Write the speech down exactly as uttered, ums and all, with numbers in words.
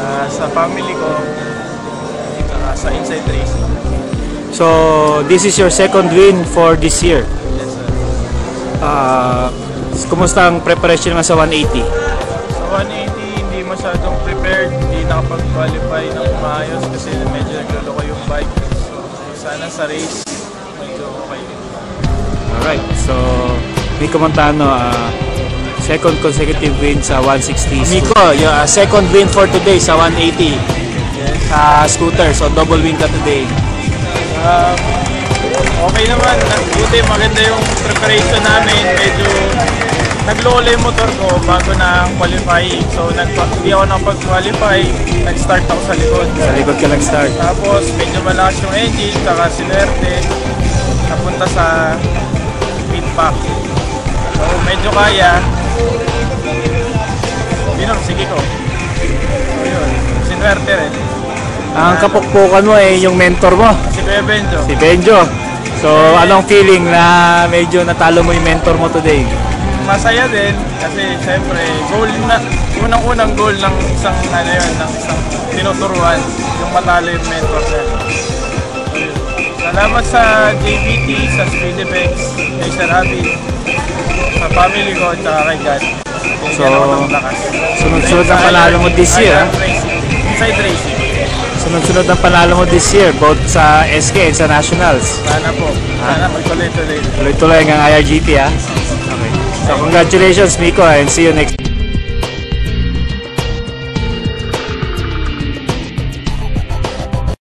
uh, sa family ko, saka sa Inside Racing. So, this is your second win for this year. Yes, sir. Uh, kumusta ang preparation nga sa one eighty? Sa one eighty, hindi masyadong prepared, hindi nakapag-qualify ng maayos kasi medyo nagluloko yung bike. So, sana sa race, medyo okay. Alright, so Miko Montano, uh, second consecutive win sa one sixty. Miko, yung uh, second win for today sa one eighty. Yes. Uh, scooter, so double win ka today. Um, okay naman, buti maganda yung preparation namin, medyo naglola yung motor ko bago na ang qualifying. So nag hindi ako nakapag-qualify, nag-start ako sa likod. Sa likod ka nag-start. Tapos medyo malakas yung engine, saka sinuwerte, napunta sa pit pack. So medyo kaya, binor, sige ko. So yun, sinuwerte rin. Ang kapukpukan mo eh yung mentor mo, Si Kuya Benjo. si Benjo. So anong feeling na medyo natalo mo yung mentor mo today? Masaya din kasi syempre goal na unang-unang goal ng isang ano yun, ng isang tinuturuan yung matalo yung mentor niya. So, yun. Salamat sa J B T, sa Speedepex, kay Sir Abby, sa family ko at saka kay God. So, Binigyan ako ng lakas. sunod-sunod ang panalo mo this year, Inside Racing. Inside Racing. Sunod-sunod ang panalo mo this year, both sa S K and sa Nationals. Sana po. Sana magtuloy-tuloy. Tuloy-tuloy ang I R G P ha. Okay. So congratulations Miko and see you next